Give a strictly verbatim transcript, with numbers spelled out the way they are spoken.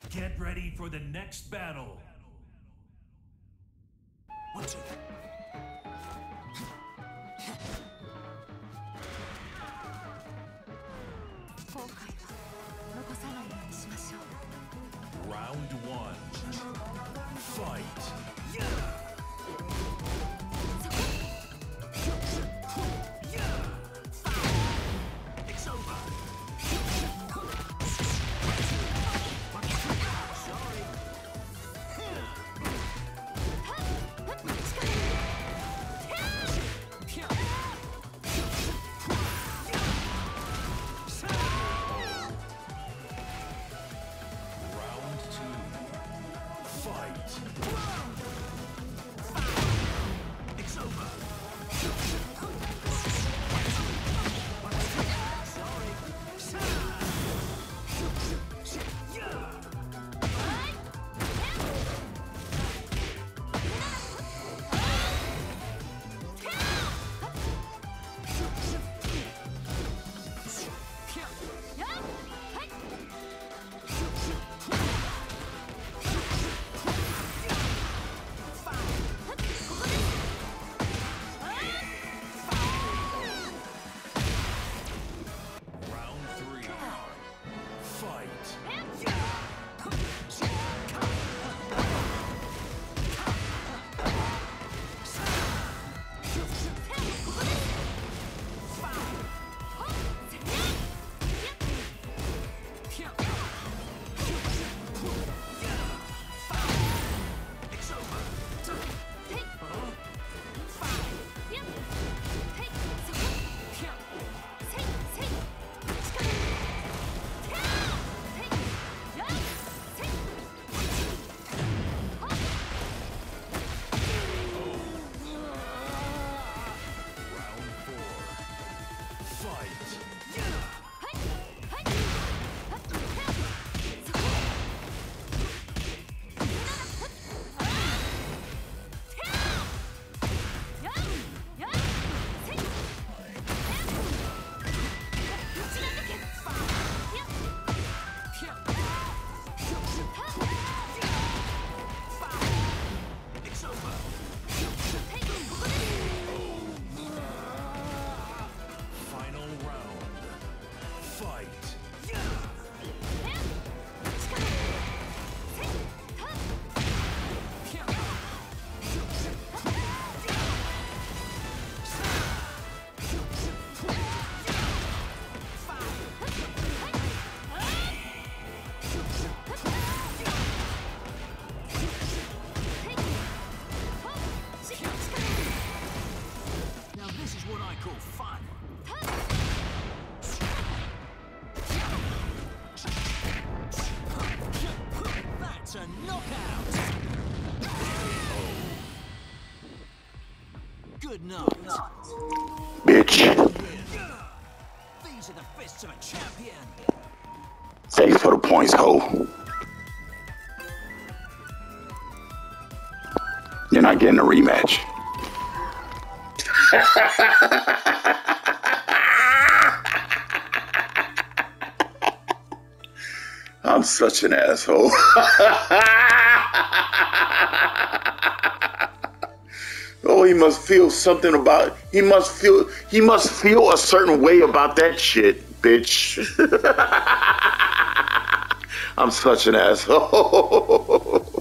Get ready for the next battle. What's it? Round one. Fight. It's over. Good night. Bitch. These are the fists of a champion. Thanks for the points, ho. You're not getting a rematch. I'm such an asshole. Oh, he must feel something about, he must feel, he must feel a certain way about that shit, bitch. I'm such an asshole.